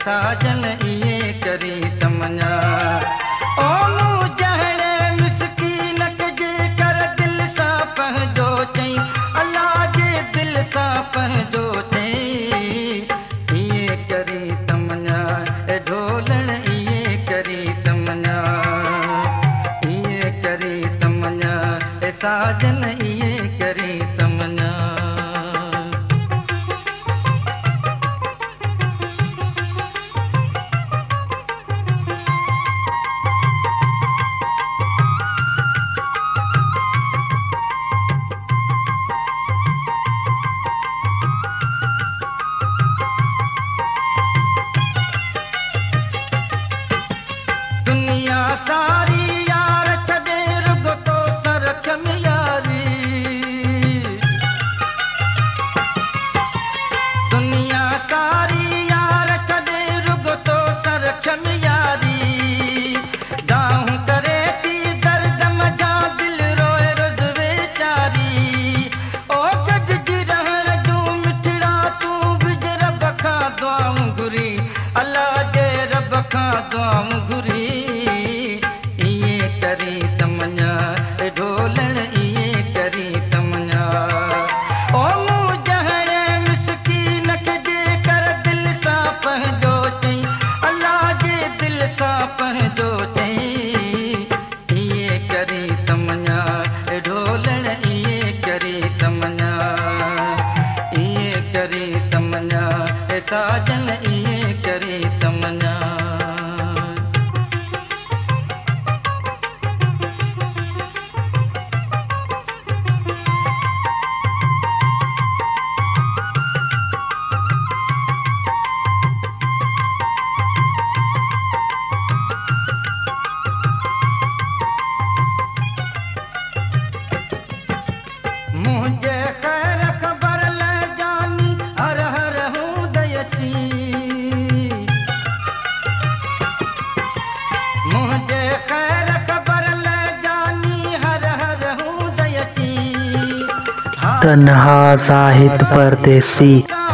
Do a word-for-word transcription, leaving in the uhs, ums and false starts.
साजन इए करी तमन्ना ओ मुजहरे मिसकीन के जे कर दिल सा पहजो चई अल्लाह जे दिल सा पहजो चई इए करी तमन्ना ए ढोलन इए करी तमन्ना इए करी तमन्ना ए साजन इए करी तमन्ना। दुनिया सारी यार छदे रुग तो सरख में यारी दुनिया सारी यार छदे रुग तो सरख में यारी दाहूं करे थी दर्द मजा दिल रोए रोज बेचारी ओ गज जी रहण जूं मिठड़ा तूं बिज रब खां दुआऊं घुरी अल्लाह जे रब खां दुआऊं घुरी इए करी तमन्ना ए ढोलन इए करी तमन्ना ओ मुजहरे मिसकीन के जे कर दिल सा पहजो चई अल्लाह जे दिल सा पहजो चई इए करी तमन्ना ए ढोलन इए करी तमन्ना इए करी तमन्ना ए साजन इए करी तमन्ना। मुझे खैर खबर ले जानी हर हर हूँ दयची मुझे खैर खबर ले जानी हर हर हूँ दयची तन्हा साहित्य परदेसी।